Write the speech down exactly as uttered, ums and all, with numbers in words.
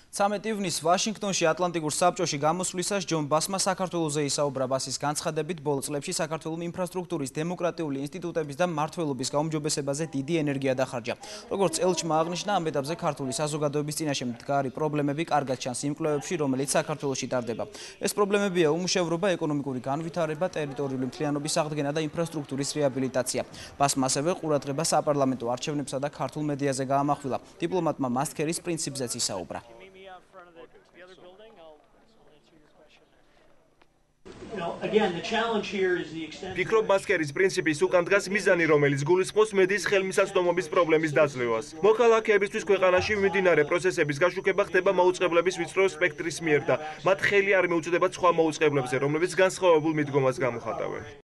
ცამეტ ივნისს ვაშინგტონში ატლანტიკურ საბჭოში გამოსვლისას ჯონ ბასმა საქართველოზე ისაუბრა. ბასის განცხადებით, ბოლო წლებში საქართველოს ინფრასტრუქტურის, დემოკრატიული ინსტიტუტების და მმართველობის გაუმჯობესებაზე დიდი ენერგია დახარჯა. როგორც ელჩმა აღნიშნა, ამ ეტაპზე ქართული საზოგადოების წინაშე მდგარი პრობლემები კარგად ჩანს იმ კვლევებში, რომელიც საქართველოში ტარდება. ეს პრობლემებია უმუშევრობა, ეკონომიკური განვითარება, ტერიტორიული მთლიანობის აღდგენა და ინფრასტრუქტურის რეაბილიტაცია. ბასმა ასევე ყურადღება sapარლამენტო არჩევნებსა და ქართულ მედიაზე გაამახვილა. დიპლომატმა მასქერის პრინციპზეც ისაუბრა. Ფიქრობ მასკერის პრინციპის უკან დგას მიზანი, რომელიც გულისხმობს მედიის ხელმისაწვდომობის პრობლემის დაძლევას. მოქალაქეებისთვის ქვეყანაში მიმდინარე პროცესების გაშუქება ხდება მაუწყებლების ვიწრო სპექტრის მიერ და მათ ხელი არ მიუწვდებათ სხვა მაუწყებლებზე, რომლებიც განსხვავებულ მიდგომას გამოხატავენ.